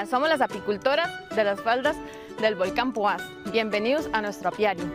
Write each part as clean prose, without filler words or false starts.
Hola, somos las apicultoras de las faldas del volcán Poás. Bienvenidos a nuestro apiario.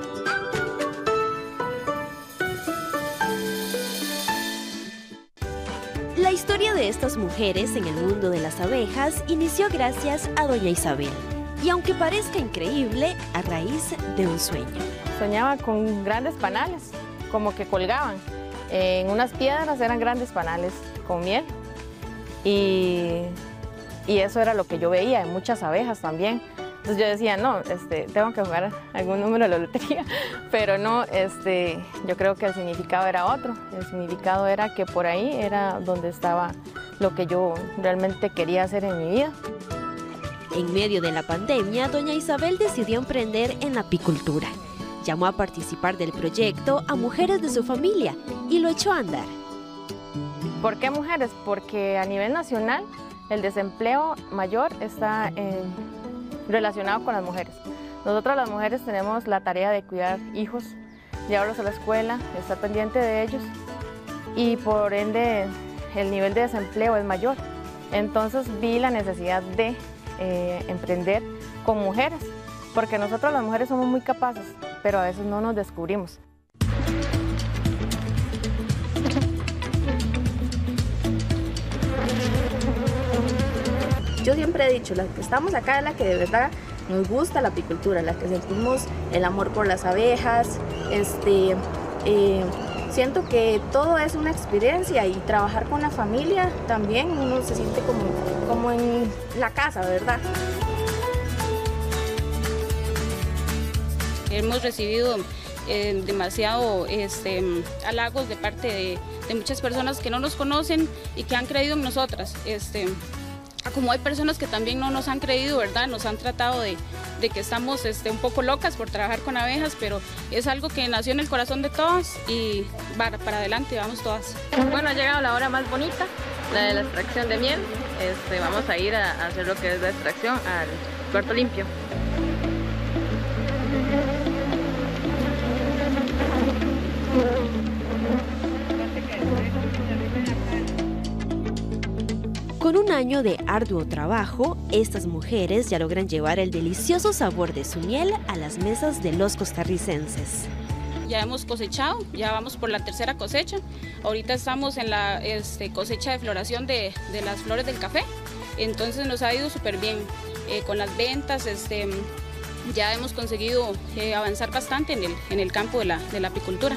La historia de estas mujeres en el mundo de las abejas inició gracias a doña Isabel. Y aunque parezca increíble, a raíz de un sueño. Soñaba con grandes panales, como que colgaban. En unas piedras eran grandes panales con miel. Y eso era lo que yo veía, en muchas abejas también. Entonces yo decía, no, tengo que jugar algún número de la lotería, pero no, yo creo que el significado era otro. El significado era que por ahí era donde estaba lo que yo realmente quería hacer en mi vida. En medio de la pandemia, doña Isabel decidió emprender en la apicultura. Llamó a participar del proyecto a mujeres de su familia y lo echó a andar. ¿Por qué mujeres? Porque a nivel nacional el desempleo mayor está relacionado con las mujeres. Nosotras las mujeres tenemos la tarea de cuidar hijos, llevarlos a la escuela, estar pendiente de ellos y por ende el nivel de desempleo es mayor. Entonces vi la necesidad de emprender con mujeres, porque nosotras las mujeres somos muy capaces, pero a veces no nos descubrimos. Yo siempre he dicho, las que estamos acá es la que de verdad nos gusta la apicultura, la que sentimos el amor por las abejas. Siento que todo es una experiencia y trabajar con la familia también uno se siente como en la casa, ¿verdad? Hemos recibido demasiado halagos de parte de muchas personas que no nos conocen y que han creído en nosotras. Como hay personas que también no nos han creído, ¿verdad? Nos han tratado de que estamos un poco locas por trabajar con abejas, pero es algo que nació en el corazón de todas y para adelante vamos todas. Bueno, ha llegado la hora más bonita, la de la extracción de miel. Vamos a ir a hacer lo que es la extracción al cuarto limpio. Con un año de arduo trabajo, estas mujeres ya logran llevar el delicioso sabor de su miel a las mesas de los costarricenses. Ya hemos cosechado, ya vamos por la tercera cosecha. Ahorita estamos en la cosecha de floración de las flores del café, entonces nos ha ido súper bien con las ventas. Ya hemos conseguido avanzar bastante en el campo de la apicultura.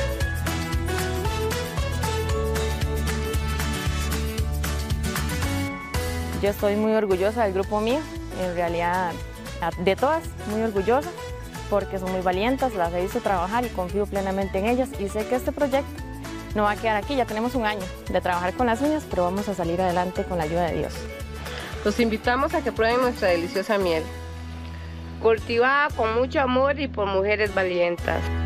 Yo estoy muy orgullosa del grupo mío, en realidad de todas, muy orgullosa, porque son muy valientes, las he visto trabajar y confío plenamente en ellas y sé que este proyecto no va a quedar aquí. Ya tenemos un año de trabajar con las uñas, pero vamos a salir adelante con la ayuda de Dios. Los invitamos a que prueben nuestra deliciosa miel, cultivada con mucho amor y por mujeres valientes.